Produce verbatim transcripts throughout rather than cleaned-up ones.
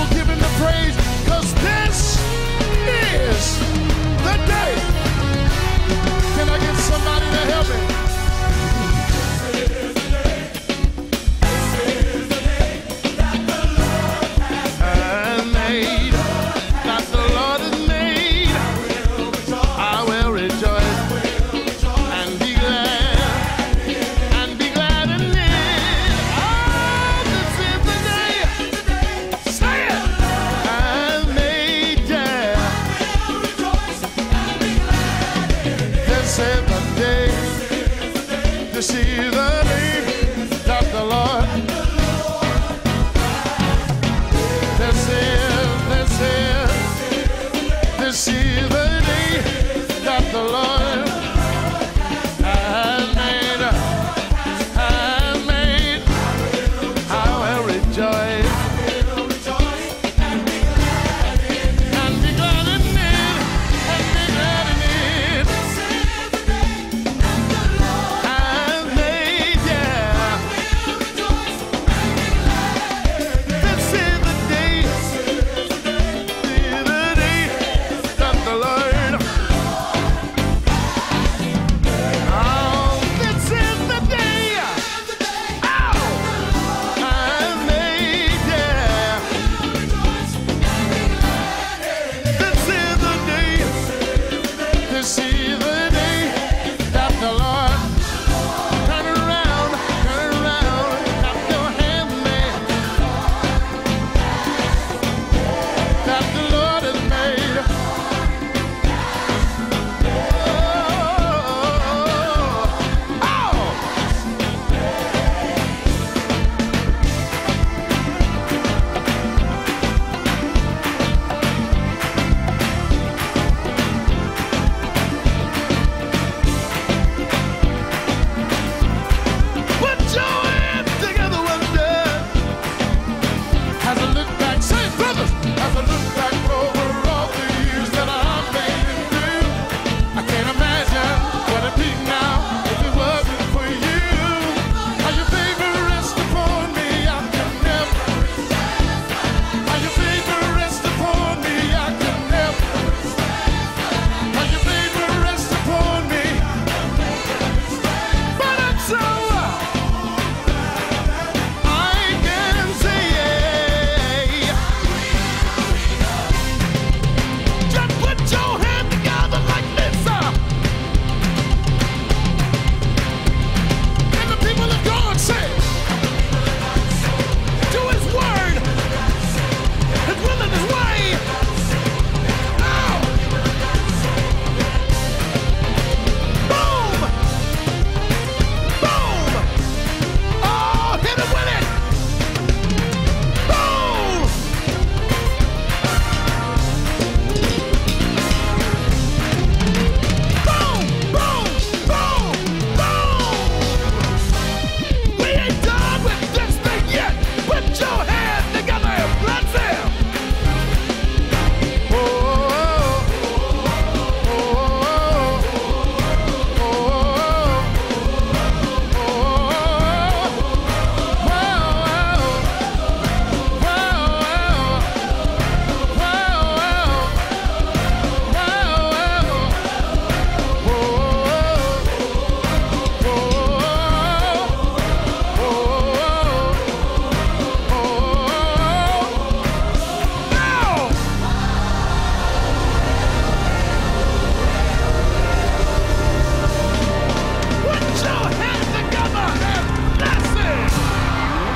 will give him the praise, because this is the day. Can I get somebody to help me? To see the day that the Lord. This is, this is, this is the day that the Lord has made, has made. I will rejoice and be glad in it, and be glad in it. See the day that the Lord turn around, turn around, clap your hands, man, that the Lord has made. Oh,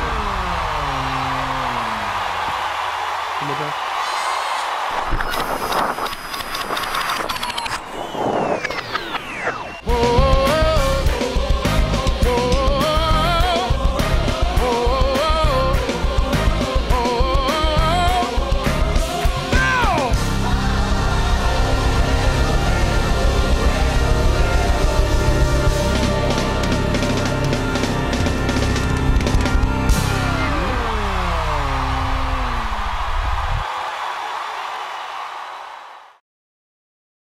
Come on,